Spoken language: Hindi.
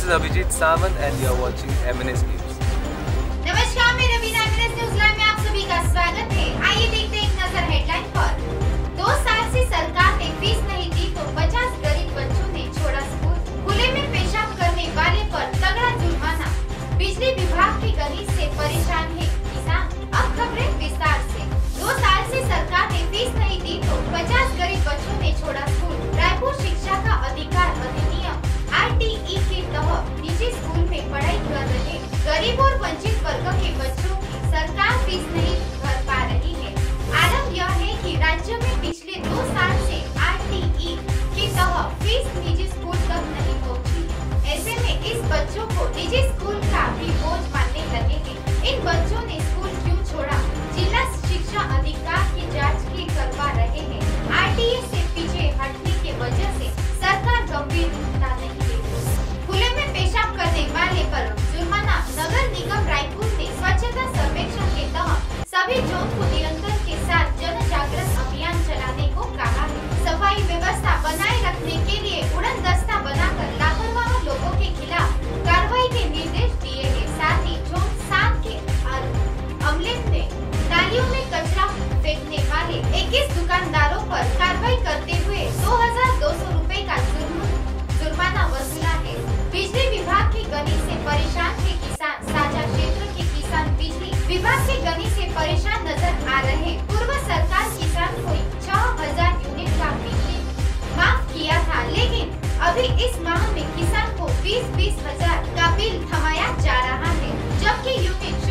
is Abhijit Sawant and you are watching MNS News. नमस्कार, मैं रवीना, MNS न्यूज़ लाइव में आप सभी का स्वागत है। आइए देखते हैं एक नजर हेडलाइन पर। 2 साल से सरकार ने फीस नहीं दी तो 50 गरीब बच्चों ने छोड़ा स्कूल। खुले में पेशाब करने वाले पर तगड़ा जुर्माना। बिजली विभाग की गणित से परेशान है किसान। अब खबरें विस्तार से। 2 साल से सरकार ने फीस नहीं दी तो 50 गरीब बच्चों ने छोड़ा स्कूल। रायपुर शिक्षा का अधिकार अधिनियम RTE के तहत निजी स्कूल में पढ़ाई कर रहे गरीब और वंचित वर्ग के बच्चों की सरकार फीस नहीं भर पा रही है। आरंभ यह है कि राज्य में पिछले 2 साल से RTE के तहत फीस निजी स्कूल तक नहीं पहुंची। ऐसे में इस बच्चों को निजी स्कूल का भी बोझ मानने लगे हैं। इन बच्चों ने स्कूल क्यों छोड़ा? जिला शिक्षा अधिकारी की जांच की करवा रहे हैं। RTE से पीछे हटने की वजह से सरकार गंभीरता नहीं ले रही। खुले में पेशाब करने वाले पर जुर्माना। नगर निगम रायपुर ने स्वच्छता सर्वेक्षण के तहत सभी जोन को निरंतर के साथ जन जागरण अभियान चलाने को कहा है। सफाई व्यवस्था बनाए रखने के लिए उड़न दस्ता बनाकर लापरवाह लोगों के खिलाफ कार्रवाई के निर्देश दिए हैं। साथ ही जोन 7 के अमले में नालियों में कचरा फेंकने वाले 21 दुकानदारों पर कार्रवाई करते हुए 2200 रुपए का जुर्माना वसूला है। बिजली विभाग की गणित से परेशान है किसान। साझा क्षेत्र के किसान बिजली विभाग की गणित से परेशान नजर आ रहे हैं। पूर्व सरकार किसान को 6000 यूनिट का बिजली माफ किया था, लेकिन अभी इस माह में किसान को 20-20 हजार का बिल थमाया जा रहा है, जबकि यूनिट